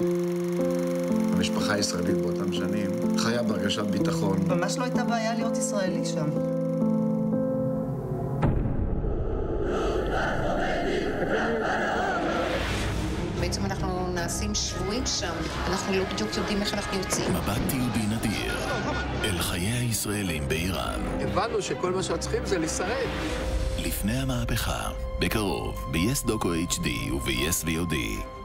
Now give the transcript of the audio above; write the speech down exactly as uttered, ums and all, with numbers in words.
המשפחה הישראלית באותם שנים חיה בהרגשת ביטחון. ממש לא הייתה בעיה להיות ישראלי שם. בעצם אנחנו נעשים שבויים שם, אנחנו לא בדיוק יודעים איך אנחנו יוצאים. מבט תיעודי נדיר אל חיי הישראלים באיראן. הבנו שכל מה שצריכים זה לשרד. לפני המהפכה, בקרוב, ב-יס דוקו אייץ' די וב-יס וי או די.